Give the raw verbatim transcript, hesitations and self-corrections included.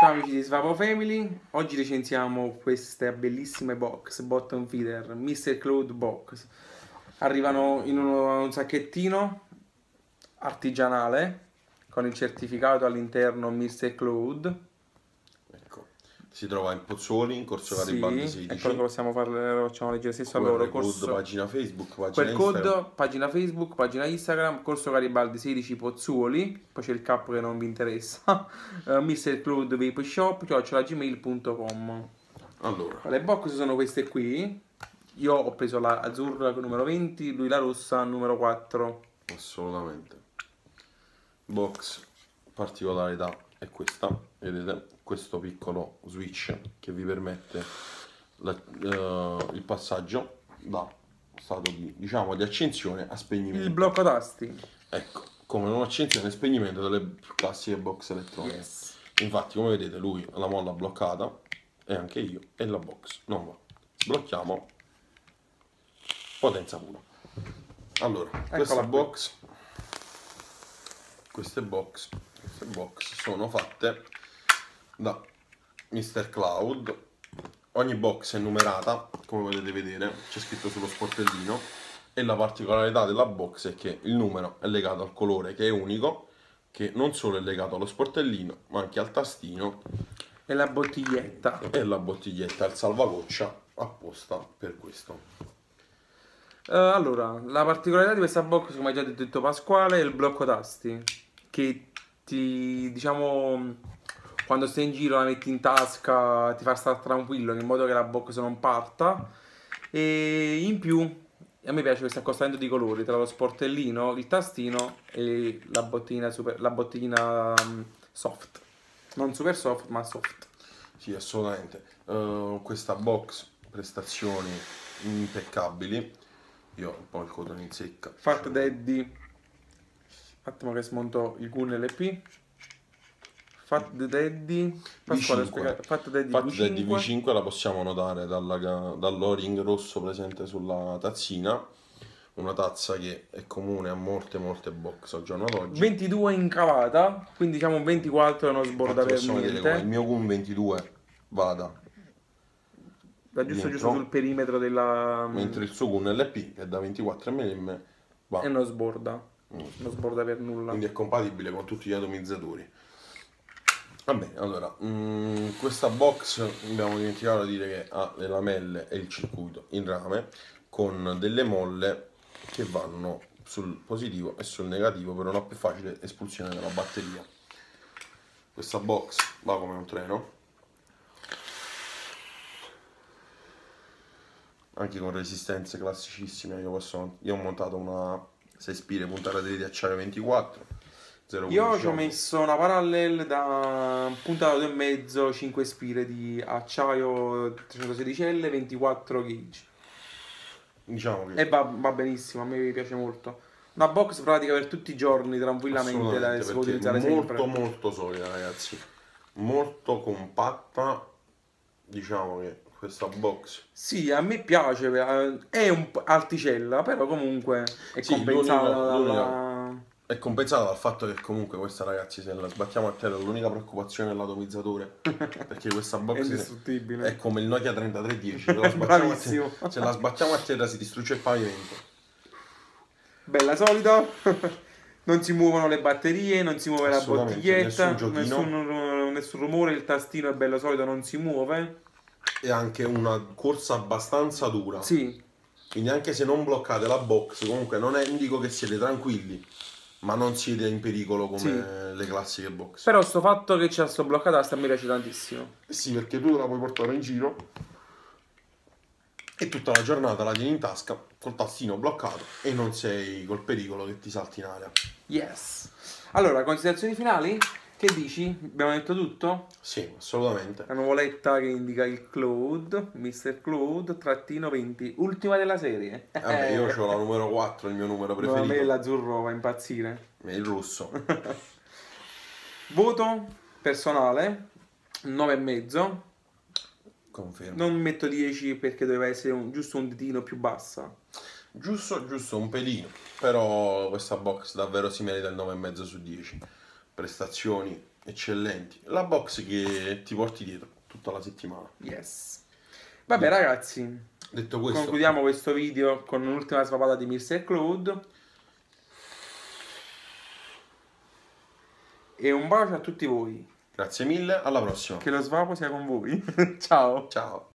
Ciao amici di Svavo Family, oggi recensiamo queste bellissime box bottom feeder mister Cloud Box. Arrivano in uno, un sacchettino artigianale con il certificato all'interno mister Cloud. Ecco, si trova in Pozzuoli, in Corso Garibaldi Sì, è quello che sedici. possiamo fare, lo facciamo leggere stesso a Q loro. R code, Corso, pagina Facebook, pagina quel Instagram. code, pagina Facebook, pagina Instagram, Corso Garibaldi sedici Pozzuoli, poi c'è il capo che non vi interessa, uh, mister Cloud Vape Shop, chiocciola gmail punto com. Allora, Le box sono queste qui. Io ho preso la azzurra numero venti, lui la rossa numero quattro. assolutamente. Box, particolarità è questa, vedete, questo piccolo switch che vi permette la- eh, il passaggio da stato di, diciamo, di accensione a spegnimento. Il blocco tasti. Ecco, come non accensione e spegnimento delle più classiche box elettroniche. Yes. Infatti, come vedete, lui ha la molla bloccata e anche io, e la box non va. Sblocchiamo, potenza pura. Allora, questa Eccola qui. box, queste box, queste box sono fatte da mister Cloud. Ogni box è numerata, come potete vedere, c'è scritto sullo sportellino. E la particolarità della box è che il numero è legato al colore, che è unico, che non solo è legato allo sportellino, ma anche al tastino E la bottiglietta. e la bottiglietta, il salvagoccia apposta per questo. Uh, allora, la particolarità di questa box, come ha già detto Pasquale, è il blocco tasti. Che ti, diciamo, quando stai in giro la metti in tasca, ti fa stare tranquillo, in modo che la box non parta. E in più, a me piace questo accostamento di colori tra lo sportellino, il tastino e la bottiglia, super, la bottiglina um, soft. Non super soft, ma soft. Sì, assolutamente. Uh, questa box, prestazioni impeccabili. Io ho un po' il cotone in secca. Fat Daddy. Attimo che smonto il Gun L P. Fat Daddy. Pasquale, V cinque. spiega. Fat Daddy Fat V cinque. Daddy V cinque la possiamo notare dalla, dall'o-ring rosso presente sulla tazzina. Una tazza che è comune a molte molte box al giorno d'oggi. ventidue incavata, quindi diciamo un ventiquattro non sborda per Possiamo vedere come il niente. mio Gun ventidue vada Va giusto dentro, giusto sul perimetro della... mentre il suo Gun L P, che è da ventiquattro millimetri, va. E non sborda. Mm. Non sborda per nulla. Quindi è compatibile con tutti gli atomizzatori. Va bene, allora, mh, questa box abbiamo dimenticato di dire che ha le lamelle e il circuito in rame con delle molle che vanno sul positivo e sul negativo per una più facile espulsione della batteria. Questa box va come un treno, anche con resistenze classicissime. Io, posso, io ho montato una sei spire puntata di acciaio ventiquattro. Io ci ho messo una parallel da puntato due e mezzo, cinque spire di acciaio trecentosedici L, ventiquattro gauge. Diciamo che E va, va benissimo, a me piace molto. Una box pratica per tutti i giorni, tranquillamente, da, si può utilizzare molto sempre. molto solida, ragazzi, molto compatta. Diciamo che questa box Sì, a me piace, eh, è un po' alticella, però comunque è sì, compensata l'unica- dalla... l'unica- è compensata dal fatto che comunque questa, ragazzi, se la sbattiamo a terra, l'unica preoccupazione è l'atomizzatore, perché questa È box indistruttibile. è come il Nokia trentatré dieci, se la sbattiamo a Bravissimo. terra, se la sbattiamo a terra si distrugge il pavimento. Bella solida, non si muovono le batterie, non si muove la Assolutamente, bottiglietta, nessun giochino. nessun, nessun rumore, il tastino è bello solido, non si muove. E anche una corsa abbastanza dura. Sì, Quindi anche se non bloccate la box, comunque non è, indico che siete tranquilli, ma non siete in pericolo come Sì. le classiche box. però sto fatto che c'è sto bloccatasta a me piace tantissimo. Eh sì, perché tu la puoi portare in giro e tutta la giornata la tieni in tasca col tastino bloccato e non sei col pericolo che ti salti in aria. Yes. Allora, considerazioni finali? Che dici? Abbiamo detto tutto? Sì, assolutamente. La nuvoletta che indica il Cloud, mister Cloud, trattino venti, ultima della serie. Vabbè, io ho la numero quattro, il mio numero No, a preferito. me l'azzurro va a impazzire. È il rosso. Voto personale, nove e mezzo. Confermo. Non metto dieci perché doveva essere un, giusto un ditino più bassa. Giusto, giusto, un pelino. Però questa box davvero si merita il nove e mezzo su dieci. Prestazioni eccellenti. La box che ti porti dietro tutta la settimana. Yes. Vabbè ragazzi, Detto questo, concludiamo questo video con un'ultima svapata di mister Claude. E un bacio a tutti voi. grazie mille, alla prossima. Che lo svapo sia con voi. Ciao. Ciao.